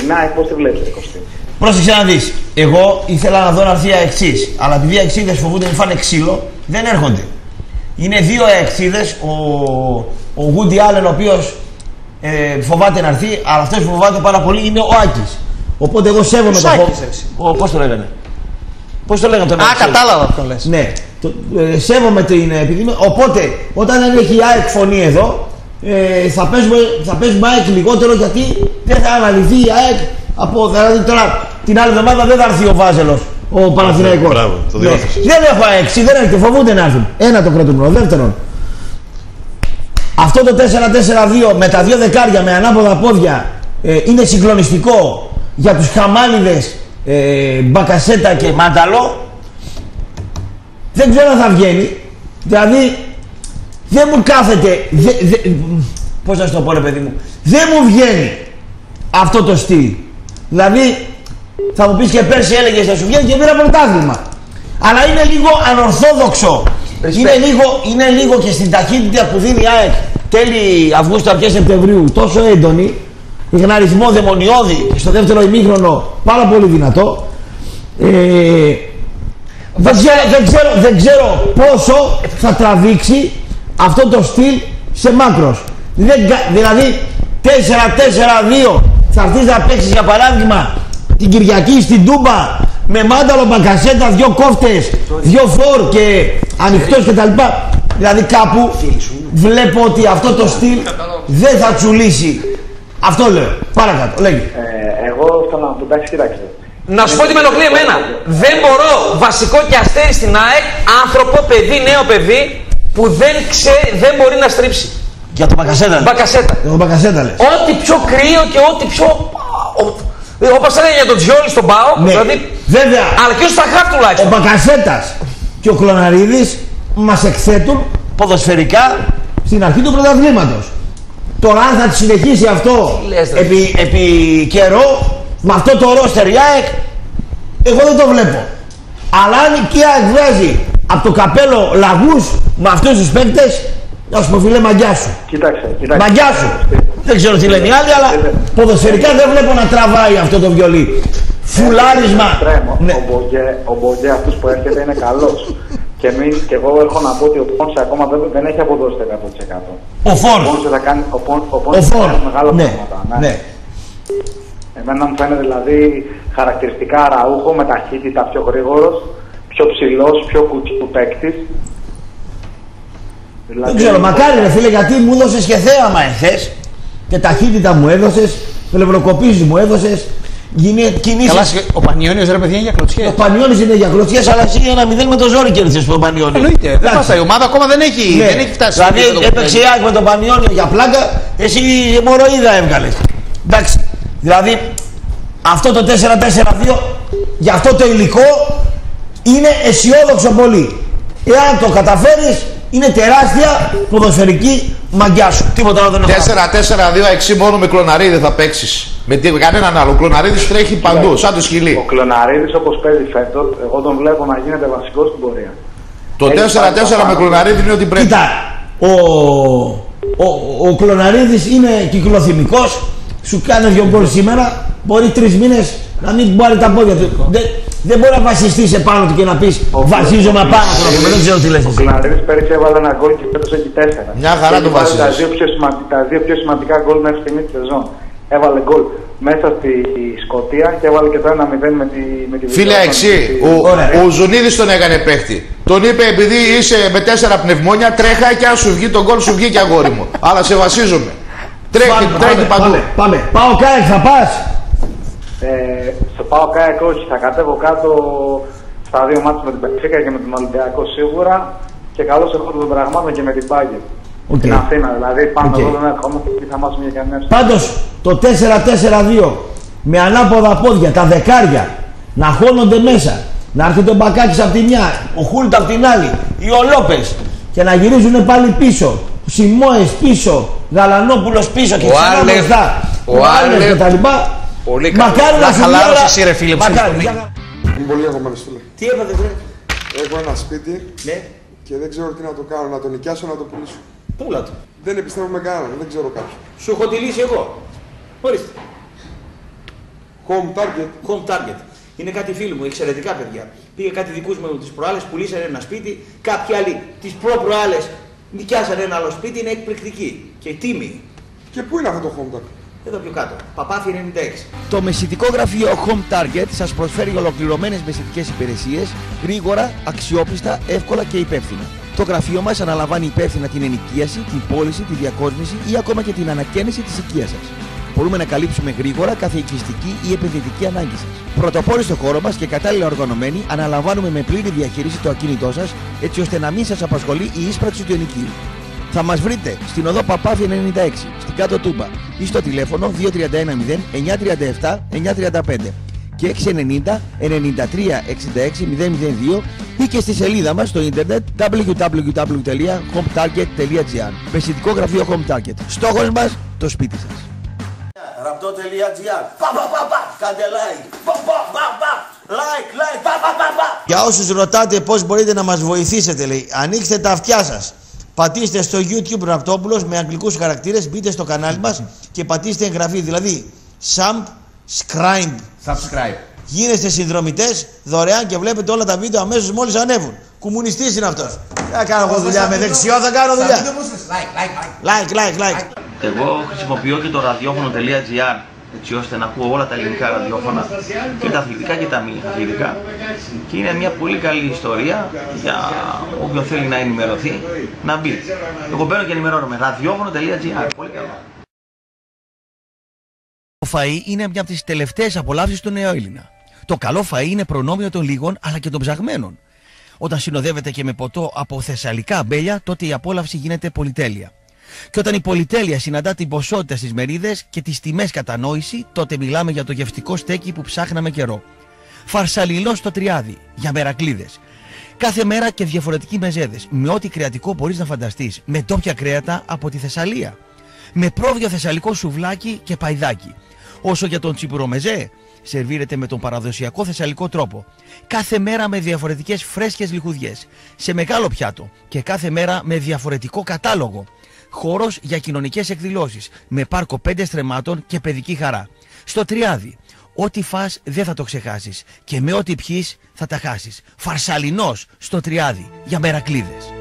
την ΑΕΚ πώς τη βλέπεις την Κωστή? Πρόσεξε να δεις. Εγώ ήθελα να δω να έρθει η αεξής. Αλλά επειδή οι αεξίδες φοβούνται να φάνε ξύλο, δεν έρχονται. Είναι δύο αεξίδες. Ο Woody Allen, ο οποίος φοβάται να έρθει, αλλά αυτός που φοβάται πάρα πολύ είναι ο Άκης. Οπότε εγώ σέβομαι τον φόβο. Πώς το λέγανε? Πώς το λέγανε τον Άκη? Κατάλαβα αυτό λες. Ναι. Σέβομαι την επιδημία. Οπότε όταν δεν έχει η ΑΕΚ φωνή εδώ, θα παίζουμε ΑΕΚ λιγότερο, γιατί δεν θα αναλυθεί η ΑΕΚ από. Δηλαδή τώρα την άλλη εβδομάδα δεν θα έρθει ο Βάζελος, ο Παναθηναϊκός. Μπράβο, το διόρθωσες. Δεν έχω ΑΕΚ, δεν έρχεται, φοβούνται να έρθουν. Ένα το κρατούμενο. Δεύτερον, αυτό το 4-4-2 με τα δύο δεκάρια με ανάποδα πόδια είναι συγκλονιστικό για τους χαμάλιδες Μπακασέτα και Μάνταλο. Δεν ξέρω αν θα βγαίνει. Δηλαδή δεν μου κάθεται. Πώς να σου το πω, ρε παιδί μου, δεν μου βγαίνει αυτό το στυλ. Δηλαδή θα μου πεις και πέρσι έλεγες να σου βγαίνει και πήρα πρωτάθλημα. Αλλά είναι λίγο ανορθόδοξο. Είναι λίγο και στην ταχύτητα που δίνει η ΑΕΚ τέλη Αυγούστου, αρχές Σεπτεμβρίου, τόσο έντονη, υγναρισμό δαιμονιώδη στο δεύτερο ημίχρονο, πάρα πολύ δυνατό. Δεν ξέρω πόσο θα τραβήξει αυτό το στυλ σε μάκρος. Δηλαδή 4-4-2 θα έρθεις να παίξεις, για παράδειγμα, την Κυριακή στην Τούμπα με Μάνταλο, Μπακασέτα, δύο κόφτες, δύο φορ και ανοιχτός κτλ. Δηλαδή κάπου βλέπω ότι αυτό το στυλ δεν θα τσουλήσει. Αυτό λέω. Παρακάτω, λέγει. Εγώ θέλω να πω, εντάξει, κοίταξε. Να σου πω τι με ενοχλεί εμένα. Δεν μπορώ, βασικό και αστέρι στην ΑΕΚ, άνθρωπο, παιδί, νέο παιδί, που δεν μπορεί να στρίψει. Για τον Μπακασέτα. Για τον Μπακασέτα λες. Ό,τι πιο κρύο και ό,τι πιο. Όπως έλεγε για τον Τζιόλι στον ΠΑΟ. Ναι. Δηλαδή, βέβαια. Αλλά και στα χαφ τουλάχιστον. Ο Μπακασέτας και ο Κλωναρίδης μας εκθέτουν ποδοσφαιρικά στην αρχή του πρωταθλήματος. Τώρα αν θα τη συνεχίσει αυτό επί καιρό, με αυτό το ρόστερ η ΑΕΚ, εγώ δεν το βλέπω. Αλλά αν η ΑΕΚ βγάζει από το καπέλο λαγούς με αυτούς τους παίκτες, να σου πω, φίλε, μαγκιά σου. Κοίταξε. Μαγκιά σου. Δεν ξέρω τι λένε οι άλλοι, αλλά ποδοσφαιρικά δεν βλέπω να τραβάει αυτό το βιολί. Φουλάρισμα. Ναι. Ο Μπογκέ αυτός που έρχεται είναι καλός. Και εγώ έχω να πω ότι ο Πόνσε ακόμα δεν έχει αποδώσει 100%. Ο Φόρ. Ο Πόνσε θα κάνει μεγάλα πράγματα. Ναι. Εμένα μου φαίνεται δηλαδή χαρακτηριστικά Αραούχο, με ταχύτητα, πιο γρήγορος, πιο ψηλός, πιο κουτσού παίκτης. Δεν ξέρω, μακάρι ρε φίλε, γιατί μου έδωσες και θέαμα εχθές και ταχύτητα μου έδωσες, πλευροκοπήσεις μου έδωσες, κινήσεις. Καλά, ο Πανιώνιος ρε παιδιά είναι για κλωτσιές. Ο Πανιώνιος είναι για κλωτσιές, αλλά εσύ 1-0 με το ζόρι κέρδισες τον Πανιώνιο. Εννοείται, δεν φτάσει, η ομάδα ακόμα δεν έχει φτάσει. Δηλαδή έπαιξε η ΑΕΚ με τον Πανιώνιο για πλάκα, εσύ μοροίδα έβγαλες. Εντάξει, δηλαδή αυτό το 4-4-2 για αυτό το υλικό είναι αισιόδοξο πολύ. Εάν το καταφέρεις, είναι τεράστια ποδοσφαιρική μαγκιά σου. Τίποτα άλλο δεν έχω. 4-4-2-6 μόνο με Κλωναρίδη θα παίξεις. Με κανέναν άλλο. Ο Κλωναρίδης τρέχει παντού, σαν το σκυλί. Ο Κλωναρίδης όπως παίζει φέτος, εγώ τον βλέπω να γίνεται βασικός στην πορεία. Το 4-4 με Κλωναρίδη είναι ότι πρέπει. Κοίτα, ο Κλωναρίδης είναι κυκλοθυμικός, σου κάνει δυο γκολ σήμερα, μπορεί 3 μήνες να μην πάρει τα πόδια του. Δεν μπορεί να βασιστείς επάνω του και να πεις βασίζομαι απάνω του. Δεν ξέρω τι λες. Ο Κλωναρίδης πέρυσι έβαλε ένα γκολ και φέτος έχει 4. Μια χαρά το βασίζεις. Τα δύο πιο σημαντικά γκολ μέχρι στιγμή τη σεζόν. Έβαλε γκολ μέσα στη Σκωτία και έβαλε και το 1-0 με τη Φίλε Αξί, ο Ζουνίδης τον έκανε παίχτη. Τον είπε επειδή είσαι με 4 πνευμόνια, τρέχα και αν σου βγει το γκολ σου βγει και αγόρι μου. Αλλά σε βασίζομαι. Τρέχει παντού. Πάμε. Πάω ΚΑΕΚ, θα πας. Στο πάω ΚΑΕΚ όχι, θα κατέβω κάτω στα δύο μάτια με την Πενφίκα και με τον Ολυμπιακό σίγουρα και καλώς έχω των πραγμάτων και με την Πάγκερ. Στην Αθήνα δηλαδή, πάνω εδώ δεν έρχομαι και θα μάθουμε για κανένα. Πάντως το 4-4-2 με ανάποδα πόδια, τα δεκάρια να χώνονται μέσα, να έρθει το Μπακάκης από τη μια, ο Χούλτ από την άλλη, ή ο Λόπες και να γυρίζουν πάλι πίσω, ο Σιμόες πίσω, Γαλανόπουλος πίσω και ξανά μπροστά, ο Άλεφ και τα λοιπά. Πολύ καλό. Να χαλάρωσε εσύ ρε φίλε που είμαι πολύ αγωμένος φίλε. Τι έπατε βρε? Έχω ένα σπίτι και δεν ξέρω τι να το κάνω, να το νοικιάσω, να το πουλήσω. Πούλα το. Δεν επιστρέφω με κανέναν, δεν ξέρω κάποιον. Σου έχω τη λύση εγώ. Ορίστε. Home Target. Είναι κάτι φίλοι μου, εξαιρετικά παιδιά. Πήγε κάτι δικούς μου τις προάλλες, πουλήσανε ένα σπίτι. Κάποιοι άλλοι τις προ-προάλλες νοικιάσανε ένα άλλο σπίτι, είναι εκπληκτική και τίμη. Και πού είναι αυτό το Home Target? Εδώ πιο κάτω, Παπάθη 96. Το μεσητικό γραφείο Home Target σας προσφέρει ολοκληρωμένες μεσητικές υπηρεσίες, γρήγορα, αξιόπιστα, εύκολα και υπεύθυνα. Το γραφείο μας αναλαμβάνει υπεύθυνα την ενοικίαση, την πώληση, τη διακόσμηση ή ακόμα και την ανακαίνιση της οικίας σας. Μπορούμε να καλύψουμε γρήγορα κάθε οικιστική ή επενδυτική ανάγκη σας. Πρωτοπόροι στο χώρο μας και κατάλληλα οργανωμένοι, αναλαμβάνουμε με πλήρη διαχείριση το ακίνητό σας, έτσι ώστε να μην σας απασχολεί η ίσπραξη του ενοικίου. Θα μας βρείτε στην οδό Παπάθη 96, στην Κάτω Τούμπα ή στο τηλέφωνο 2310 937 935 και 690 93 66 002 ή και στη σελίδα μας στο ίντερνετ www.hometarget.gr. Μεσητικό γραφείο Home Target. Στόχος μας, το σπίτι σας. Raptor.gr. Κάντε like. Like. Για όσους ρωτάτε πώς μπορείτε να μας βοηθήσετε, λέει, ανοίξτε τα αυτιά σας. Πατήστε στο YouTube Ραπτόπουλος με αγγλικούς χαρακτήρες, μπείτε στο κανάλι μας και πατήστε εγγραφή, δηλαδή subscribe. Γίνεστε συνδρομητές δωρεάν και βλέπετε όλα τα βίντεο αμέσως μόλις ανέβουν. Κομμουνιστής είναι αυτός. Θα κάνω εγώ δουλειά με δεξιό, θα κάνω δουλειά. Like. Εγώ χρησιμοποιώ και το ραδιόφωνο.gr έτσι ώστε να ακούω όλα τα ελληνικά ραδιόφωνα και τα αθλητικά και τα μη αθλητικά και είναι μια πολύ καλή ιστορία για όποιον θέλει να ενημερωθεί να μπει. Εγώ μπαίνω και ενημερώνομαι. ραδιόφωνο.gr. Πολύ καλό. Το φαΐ είναι μια από τις τελευταίες απολαύσεις του νεοέλληνα. Το καλό φαΐ είναι προνόμιο των λίγων αλλά και των ψαγμένων. Όταν συνοδεύεται και με ποτό από θεσσαλικά αμπέλια, τότε η απόλαυση γίνεται πολυτέλεια. Και όταν η πολυτέλεια συναντά την ποσότητα στις μερίδες και τις τιμές κατανόηση, τότε μιλάμε για το γευστικό στέκι που ψάχναμε καιρό. Φαρσαλινό στο Τριάδι, για μερακλίδες. Κάθε μέρα και διαφορετικοί μεζέδες, με ό,τι κρεατικό μπορείς να φανταστείς, με ντόπια κρέατα από τη Θεσσαλία. Με πρόβιο θεσσαλικό σουβλάκι και παϊδάκι. Όσο για τον τσιπουρομεζέ, σερβίρεται με τον παραδοσιακό θεσσαλικό τρόπο. Κάθε μέρα με διαφορετικές φρέσκες λιχουδιές, σε μεγάλο πιάτο και κάθε μέρα με διαφορετικό κατάλογο. Χώρος για κοινωνικές εκδηλώσεις, με πάρκο 5 στρεμμάτων και παιδική χαρά. Στο Τριάδι, ό,τι φας δεν θα το ξεχάσεις και με ό,τι πιείς θα τα χάσεις. Φαρσαλινός στο Τριάδι, για μερακλίδες.